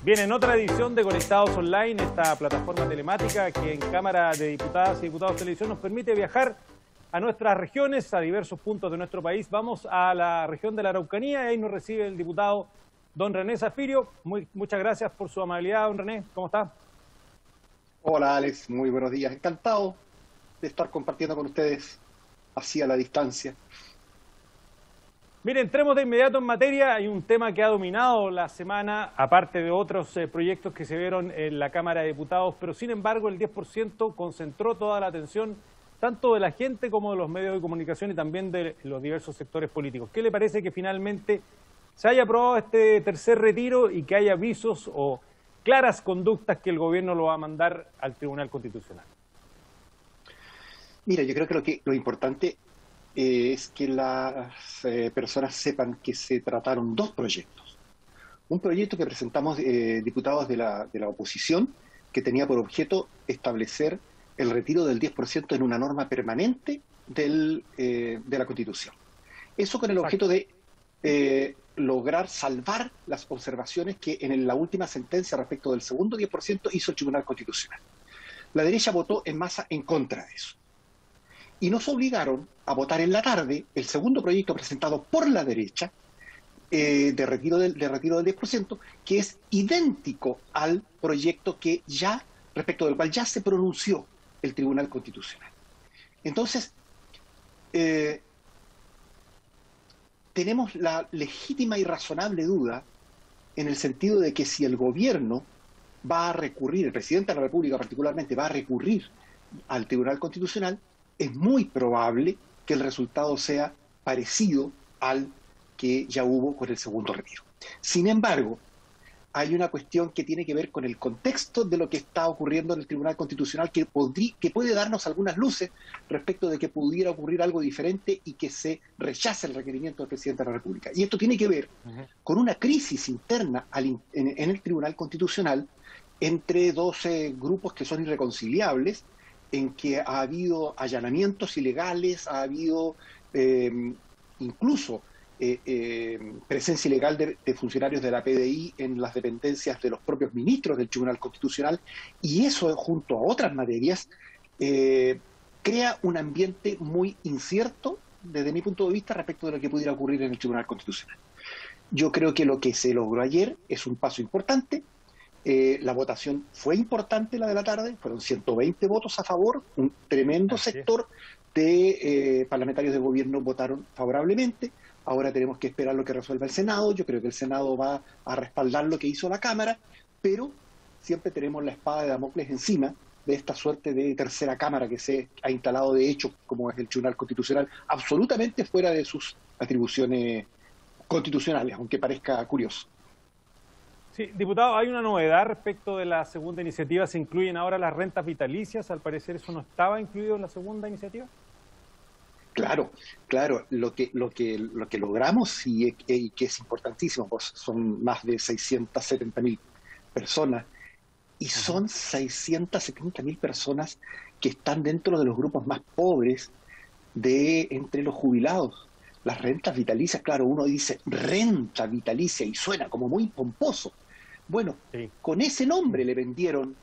Bien, en otra edición de Conectados Online, esta plataforma telemática que en Cámara de Diputadas y Diputados de Televisión nos permite viajar a nuestras regiones, a diversos puntos de nuestro país. Vamos a la región de la Araucanía y ahí nos recibe el diputado don René Zaffirio. Muchas gracias por su amabilidad, don René. ¿Cómo está? Hola Alex, muy buenos días. Encantado de estar compartiendo con ustedes así a la distancia. Mire, entremos de inmediato en materia. Hay un tema que ha dominado la semana, aparte de otros proyectos que se vieron en la Cámara de Diputados, pero sin embargo el 10% concentró toda la atención tanto de la gente como de los medios de comunicación y también de los diversos sectores políticos. ¿Qué le parece que finalmente se haya aprobado este tercer retiro y que haya avisos o claras conductas que el gobierno lo va a mandar al Tribunal Constitucional? Mira, yo creo que lo importante es que las personas sepan que se trataron dos proyectos. Un proyecto que presentamos diputados de la oposición, que tenía por objeto establecer el retiro del 10% en una norma permanente de la Constitución. Eso con el objeto de lograr salvar las observaciones que en la última sentencia respecto del segundo 10% hizo el Tribunal Constitucional. La derecha votó en masa en contra de eso. Y nos obligaron a votar en la tarde el segundo proyecto presentado por la derecha de retiro del 10%, que es idéntico al proyecto respecto del cual ya se pronunció el Tribunal Constitucional. Entonces, tenemos la legítima y razonable duda en el sentido de que si el gobierno va a recurrir, el presidente de la República particularmente va a recurrir al Tribunal Constitucional, es muy probable que el resultado sea parecido al que ya hubo con el segundo retiro. Sin embargo, hay una cuestión que tiene que ver con el contexto de lo que está ocurriendo en el Tribunal Constitucional que puede darnos algunas luces respecto de que pudiera ocurrir algo diferente y que se rechace el requerimiento del presidente de la República. Y esto tiene que ver con una crisis interna en el Tribunal Constitucional entre 12 grupos que son irreconciliables, en que ha habido allanamientos ilegales, ha habido incluso presencia ilegal de funcionarios de la PDI en las dependencias de los propios ministros del Tribunal Constitucional, y eso, junto a otras materias, crea un ambiente muy incierto, desde mi punto de vista, respecto de lo que pudiera ocurrir en el Tribunal Constitucional. Yo creo que lo que se logró ayer es un paso importante. La votación fue importante, la de la tarde, fueron 120 votos a favor, un tremendo sector de parlamentarios de gobierno votaron favorablemente. Ahora tenemos que esperar lo que resuelva el Senado. Yo creo que el Senado va a respaldar lo que hizo la Cámara, pero siempre tenemos la espada de Damocles encima de esta suerte de tercera Cámara que se ha instalado de hecho, como es el Tribunal Constitucional, absolutamente fuera de sus atribuciones constitucionales, aunque parezca curioso. Sí, diputado, hay una novedad respecto de la segunda iniciativa. Se incluyen ahora las rentas vitalicias. Al parecer eso no estaba incluido en la segunda iniciativa. Claro. Lo que logramos y que es importantísimo, pues son más de 670.000 personas y son 670.000 personas que están dentro de los grupos más pobres entre los jubilados. Las rentas vitalicias, claro, uno dice renta vitalicia y suena como muy pomposo. Bueno, sí, con ese nombre le vendieron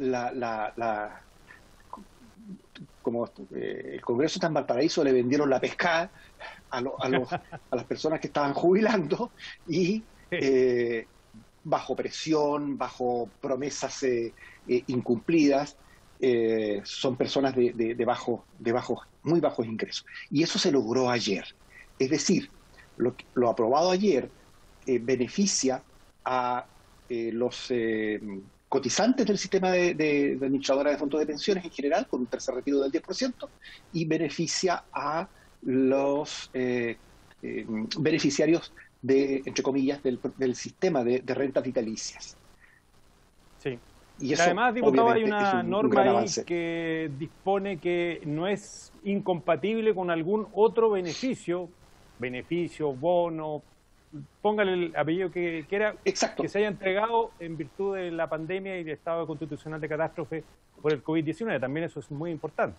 como el Congreso está en Valparaíso, le vendieron la pescada a las personas que estaban jubilando y bajo presión, bajo promesas incumplidas, son personas de muy bajos ingresos. Y eso se logró ayer. Es decir, lo aprobado ayer beneficia a los cotizantes del sistema de administradoras de fondos de pensiones en general, con un tercer retiro del 10%, y beneficia a los beneficiarios entre comillas, del sistema de rentas vitalicias. Sí. Y eso, además, diputado, hay una norma ahí que dispone que no es incompatible con algún otro beneficio, bono, póngale el apellido que quiera, que se haya entregado en virtud de la pandemia y del estado constitucional de catástrofe por el COVID-19. También eso es muy importante.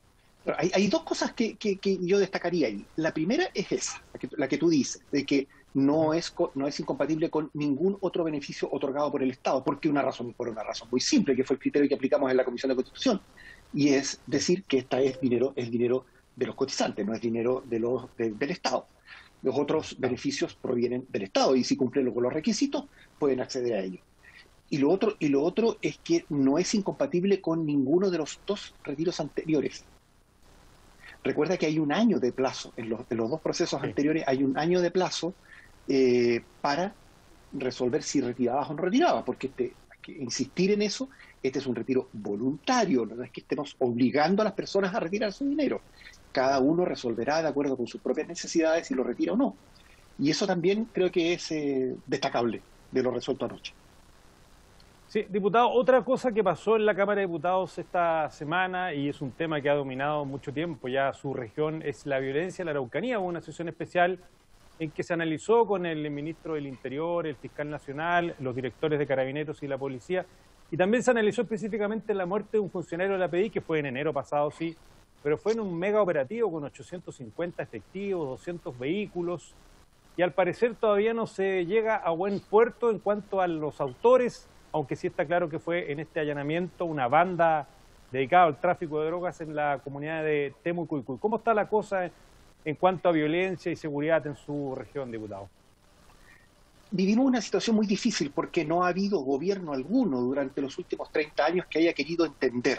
Hay dos cosas que yo destacaría ahí. La primera es esa, la que tú dices, de que no es incompatible con ningún otro beneficio otorgado por el Estado, por una razón muy simple, que fue el criterio que aplicamos en la Comisión de Constitución, y es decir que esta es dinero de los cotizantes, no es dinero del Estado. Los otros beneficios provienen del Estado y si cumplen con los requisitos pueden acceder a ellos. Y lo otro es que no es incompatible con ninguno de los dos retiros anteriores. Recuerda que hay un año de plazo, en los dos procesos anteriores hay un año de plazo para resolver si retirabas o no retirabas, porque hay que insistir en eso, este es un retiro voluntario, no es que estemos obligando a las personas a retirar su dinero. Cada uno resolverá de acuerdo con sus propias necesidades si lo retira o no. Y eso también creo que es destacable de lo resuelto anoche. Sí, diputado, otra cosa que pasó en la Cámara de Diputados esta semana, y es un tema que ha dominado mucho tiempo ya su región, es la violencia en la Araucanía. Hubo una sesión especial en que se analizó con el ministro del Interior, el fiscal nacional, los directores de Carabineros y la policía, y también se analizó específicamente la muerte de un funcionario de la PDI, que fue en enero pasado, sí, pero fue en un mega operativo con 850 efectivos, 200 vehículos, y al parecer todavía no se llega a buen puerto en cuanto a los autores, aunque sí está claro que fue en este allanamiento una banda dedicada al tráfico de drogas en la comunidad de Temucuicui. ¿Cómo está la cosa en cuanto a violencia y seguridad en su región, diputado? Vivimos una situación muy difícil porque no ha habido gobierno alguno durante los últimos 30 años que haya querido entender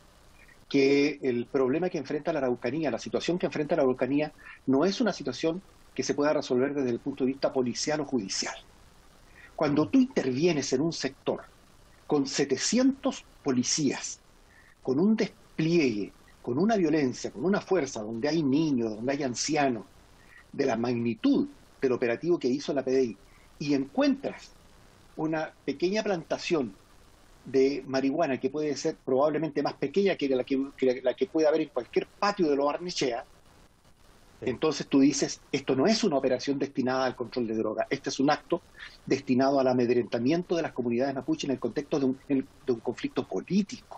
que el problema que enfrenta la Araucanía, la situación que enfrenta la Araucanía, no es una situación que se pueda resolver desde el punto de vista policial o judicial. Cuando tú intervienes en un sector con 700 policías, con un despliegue, con una violencia, con una fuerza, donde hay niños, donde hay ancianos, de la magnitud del operativo que hizo la PDI, y encuentras una pequeña plantación de marihuana que puede ser probablemente más pequeña que la que puede haber en cualquier patio de Lo Barnechea, entonces tú dices, esto no es una operación destinada al control de droga, este es un acto destinado al amedrentamiento de las comunidades mapuche en el contexto de un conflicto político.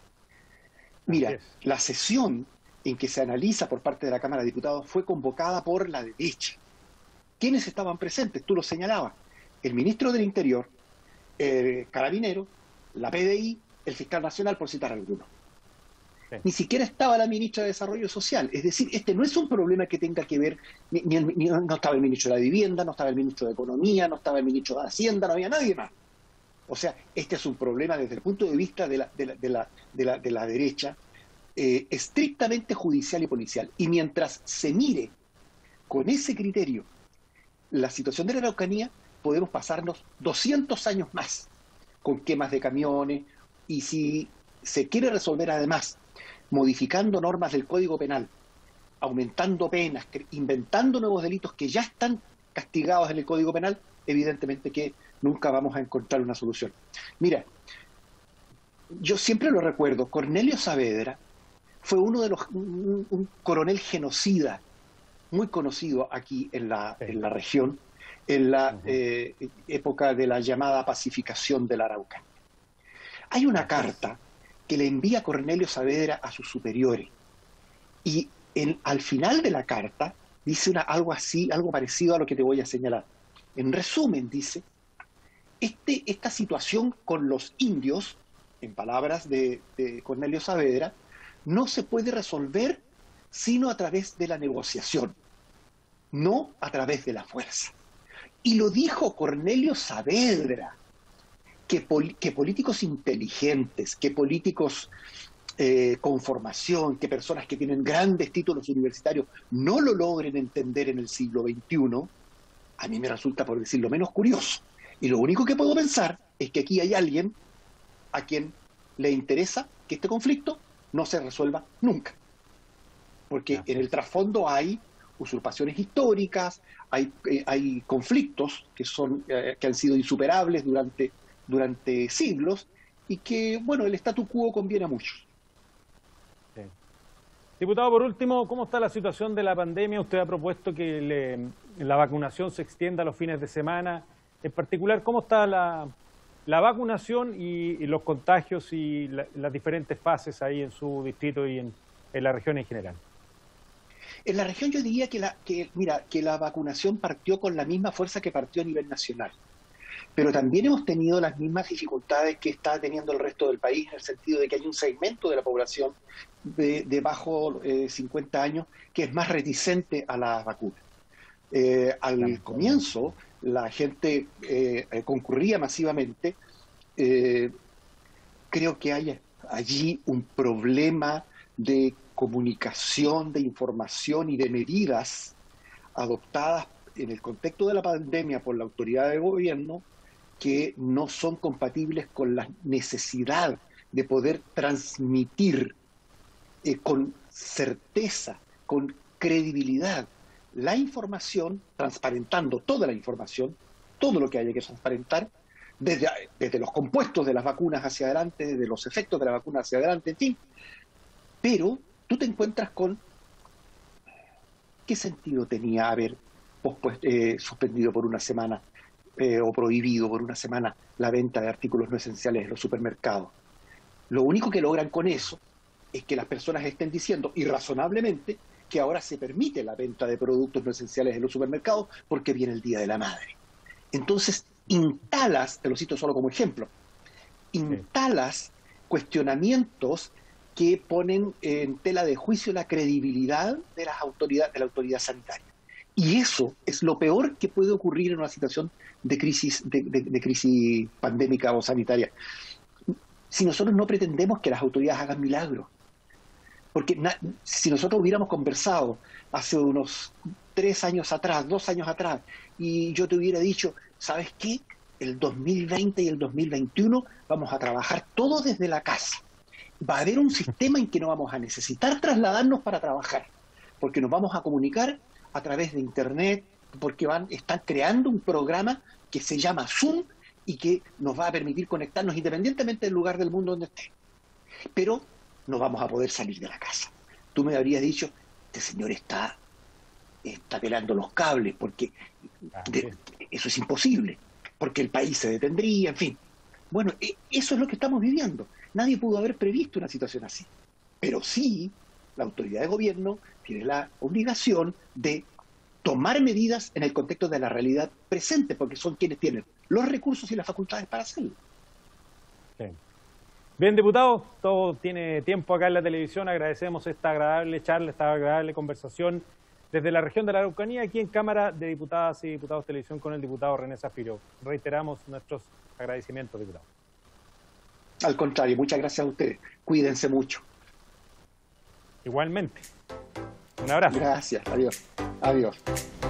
Mira, la sesión en que se analiza por parte de la Cámara de Diputados fue convocada por la derecha. ¿Quiénes estaban presentes? Tú lo señalabas. El ministro del Interior, el Carabinero, la PDI, el fiscal nacional, por citar algunos. Ni siquiera estaba la ministra de Desarrollo Social. Es decir, este no es un problema que tenga que ver, no estaba el ministro de la Vivienda, no estaba el ministro de Economía, no estaba el ministro de Hacienda, no había nadie más. O sea, este es un problema desde el punto de vista de la derecha, estrictamente judicial y policial. Y mientras se mire con ese criterio la situación de la Araucanía, podemos pasarnos 200 años más con quemas de camiones, y si se quiere resolver además modificando normas del Código Penal, aumentando penas, inventando nuevos delitos que ya están castigados en el Código Penal, evidentemente que nunca vamos a encontrar una solución. Mira, yo siempre lo recuerdo, Cornelio Saavedra fue un coronel genocida muy conocido aquí en la región, en la época de la llamada pacificación de la Araucanía. Hay una carta que le envía Cornelio Saavedra a sus superiores, y al final de la carta dice algo parecido a lo que te voy a señalar. En resumen, dice, esta situación con los indios, en palabras de Cornelio Saavedra, no se puede resolver sino a través de la negociación, no a través de la fuerza. Y lo dijo Cornelio Saavedra, que políticos inteligentes, que políticos con formación, que personas que tienen grandes títulos universitarios no lo logren entender en el siglo XXI, a mí me resulta, por decirlo menos, curioso. Y lo único que puedo pensar es que aquí hay alguien a quien le interesa que este conflicto no se resuelva nunca. Porque en el trasfondo hay usurpaciones históricas, hay conflictos que han sido insuperables durante siglos, y que, bueno, el statu quo conviene a muchos. Sí. Diputado, por último, ¿cómo está la situación de la pandemia? Usted ha propuesto que la vacunación se extienda a los fines de semana. En particular, ¿cómo está la vacunación y los contagios y las diferentes fases ahí en su distrito y en la región en general? En la región yo diría que la vacunación partió con la misma fuerza que partió a nivel nacional. Pero también hemos tenido las mismas dificultades que está teniendo el resto del país, en el sentido de que hay un segmento de la población de bajo 50 años que es más reticente a las vacunas. Al comienzo, la gente concurría masivamente. Creo que hay allí un problema de comunicación, de información y de medidas adoptadas en el contexto de la pandemia por la autoridad de gobierno que no son compatibles con la necesidad de poder transmitir con certeza, con credibilidad, la información, transparentando toda la información, todo lo que haya que transparentar, desde los compuestos de las vacunas hacia adelante, desde los efectos de la vacuna hacia adelante, en fin. Pero tú te encuentras con qué sentido tenía haber suspendido por una semana o prohibido por una semana la venta de artículos no esenciales en los supermercados. Lo único que logran con eso es que las personas estén diciendo irrazonablemente que ahora se permite la venta de productos no esenciales en los supermercados porque viene el Día de la Madre. Entonces, te lo cito solo como ejemplo, cuestionamientos que ponen en tela de juicio la credibilidad de la autoridad sanitaria. Y eso es lo peor que puede ocurrir en una situación de crisis pandémica o sanitaria. Si nosotros no pretendemos que las autoridades hagan milagros, porque si nosotros hubiéramos conversado hace unos 2 años atrás, y yo te hubiera dicho, ¿sabes qué? El 2020 y el 2021 vamos a trabajar todos desde la casa. Va a haber un sistema en que no vamos a necesitar trasladarnos para trabajar, porque nos vamos a comunicar a través de Internet, porque están creando un programa que se llama Zoom y que nos va a permitir conectarnos independientemente del lugar del mundo donde esté. Pero no vamos a poder salir de la casa. Tú me habrías dicho, este señor está pelando los cables, porque eso es imposible, porque el país se detendría, en fin. Bueno, eso es lo que estamos viviendo. Nadie pudo haber previsto una situación así. Pero sí, la autoridad de gobierno tiene la obligación de tomar medidas en el contexto de la realidad presente, porque son quienes tienen los recursos y las facultades para hacerlo. Sí. Bien, diputado, todo tiene tiempo acá en la televisión. Agradecemos esta agradable charla, esta agradable conversación desde la región de la Araucanía, aquí en Cámara de Diputadas y Diputados Televisión con el diputado René Zafiro. Reiteramos nuestros agradecimientos, diputado. Al contrario, muchas gracias a ustedes. Cuídense mucho. Igualmente. Un abrazo. Gracias. Adiós. Adiós.